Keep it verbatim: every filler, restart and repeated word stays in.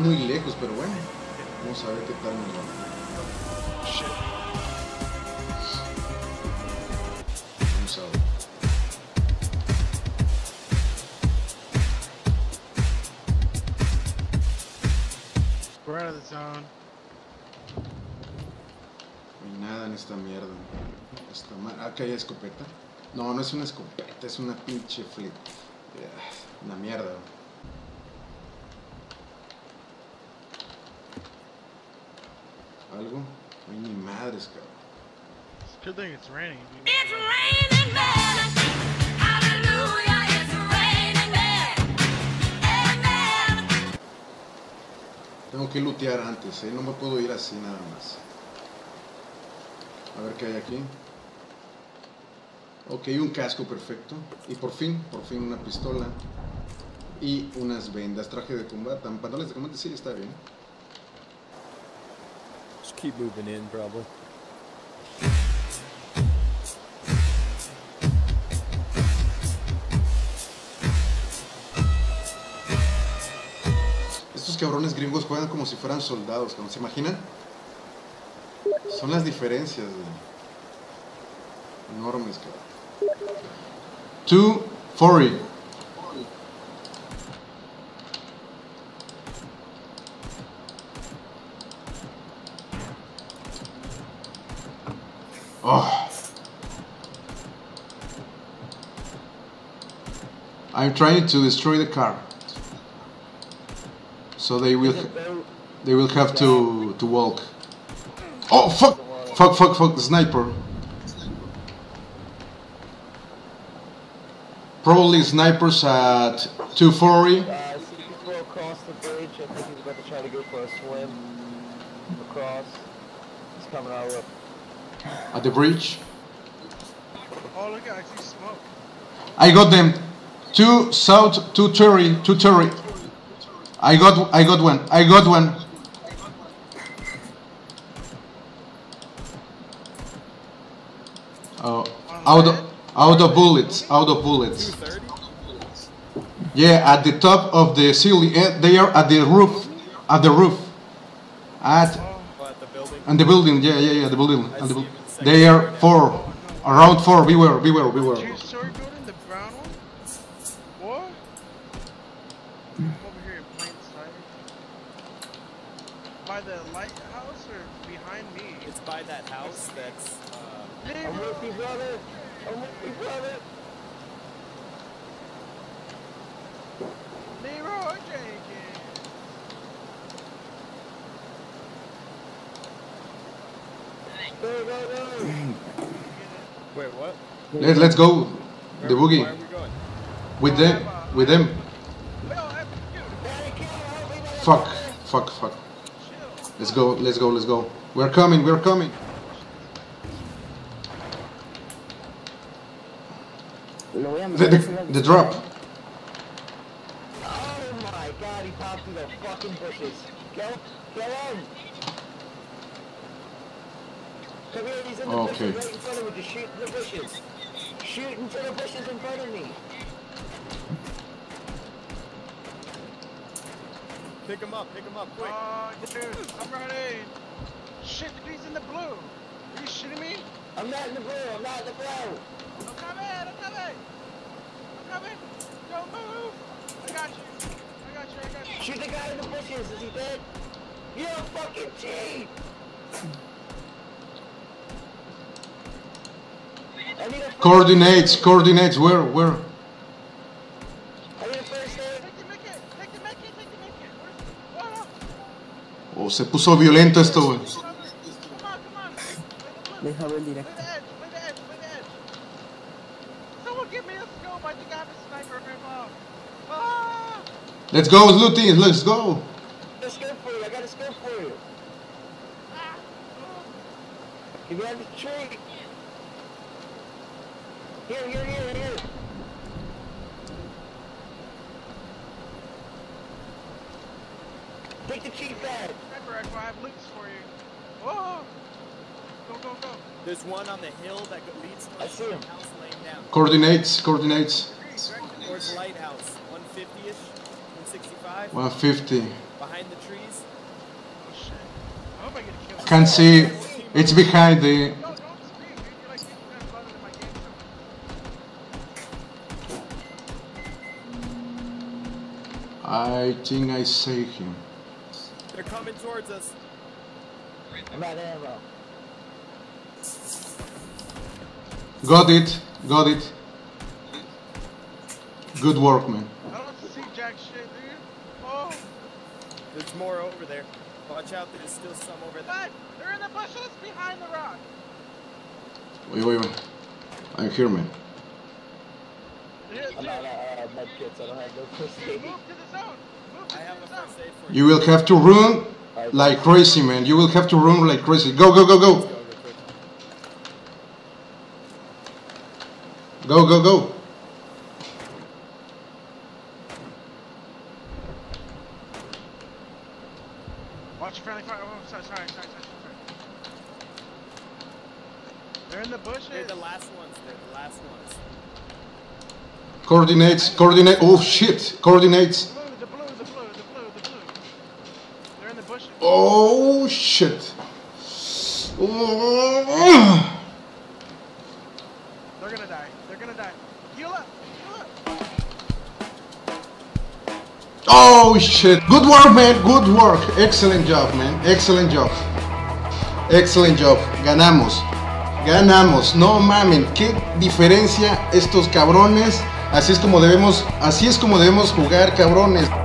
muy lejos, pero bueno. Vamos a ver qué tal nos va. Shit. Vamos a ver. We're out of the zone. No hay nada en esta mierda. Esta ma ah, que hay escopeta. No, no es una escopeta, es una pinche flip. Yeah, una mierda. ¿Algo? No hay ni madres, cabrón. It's a good thing it's raining. Dude. It's raining men. Hallelujah, it's raining men. Amen. Tengo que lootear antes, ¿eh? No me puedo ir así nada más. A ver qué hay aquí. Ok, un casco perfecto. Y por fin, por fin una pistola. Y unas vendas, traje de combate. Pantalones de combate, sí, está bien. Just keep moving in, probably. Estos cabrones gringos juegan como si fueran soldados, ¿no? ¿Se imaginan? Son las diferencias, güey. Enormes, cabrón. two forty. Oh. I'm trying to destroy the car. So they will they will have to to walk. Oh fuck! Fuck fuck fuck the sniper. Probably snipers at two forty. Uh, I see people across the bridge. I think he's about to try to go for a swim across. He's coming our way. At the bridge. Oh, look at I see smoke. I got them. Two south, two Terry, two Terry. I got, I got one. I got one. Oh, out of, out of bullets, out of bullets. Yeah, at the top of the ceiling. Eh, they are at the roof, at the roof. At, and the building. Yeah, yeah, yeah, the building. And the, they are four, around four. Beware, beware, beware. Two-story building, the brown one. What? I'm over here in plain sight. By the lighthouse or behind me? It's by that house that's. Uh, I'm with you, brother. I'm with you, brother. Leroy Jenkins. Go, go, go. wait, what? Let, let's go. The boogie. Where are we going? With them, with them. Fuck, fuck, fuck. Let's go, let's go, let's go. We're coming, we're coming. The, the, the drop. Oh my god, he popped through the fucking bushes. Go, go on. Come here, he's in the Okay. bushes right in front of me. Just shoot in the bushes. Shoot into the bushes in front of me. Pick him up, pick him up, quick. Oh, dude, I'm running. Shit, he's in the blue. Are you shitting me? I'm not in the blue, I'm not in the blue. I'm coming, I'm coming. I'm coming. Don't move. I got you. I got you, I got you. Shoot the guy in the bushes, is he dead? You're a fucking cheat! I need a first Coordinates, aid. coordinates, where, where? I need a first aid. Take the make it, take the make it, take the make it. Where's, oh, Oh, se puso violento esto, güey. come on, come on. Play the blue. Deja ver el Play directo. the edge, play the edge, play the edge. Someone give me a scope, I think I have a sniper rifle. Ah! Let's go, looting, let's go. I got a scope for you, I got a scope for you. Ah! Get behind the tree. Here, here, here, here. Take the cheap bag. Sniper rifle, I have loops for you. Oh! Go, go, go. There's one on the hill that go- leads I towards see the him. house laying down. Coordinates, coordinates. Towards the lighthouse, one fifty-ish. one sixty-five. one fifty. Behind the trees. Oh shit. I hope I get killed. I can't see. It's behind the. No, don't scream, dude. You're like fifty times louder than my game sound. I think I see him. They're coming towards us. I'm out of ammo. Got it. Got it. Good work, man. I don't see jack shit, dude. Oh, There's more over there. Watch out, there's still some over there. God, they're in the bushes behind the rock. Wait, wait, wait. I'm here, man. Dude, I'm out of uh, med kits. I don't have no first dude, aid. move to the zone. Move to I have the a zone. first aid for you. You will have to run like crazy, man. You will have to run like crazy. Go, go, go, go. Go, go, quick. Go, go, go. Watch your friendly fire. Oh, sorry, sorry, sorry, sorry, sorry. They're in the bushes. They're the last ones. They're the last ones. Coordinates, coordinate. Oh shit. Coordinates. Blue, the blue, the blue, the blue, the blue. They're in the bushes. Oh shit. Oh. They're gonna die. They're gonna die. Heal up. Heal up. Oh shit. Good work, man. Good work. Excellent job, man. Excellent job. Excellent job. Ganamos. Ganamos. No mamen. Qué diferencia estos cabrones. Así es como debemos, así es como debemos jugar, cabrones.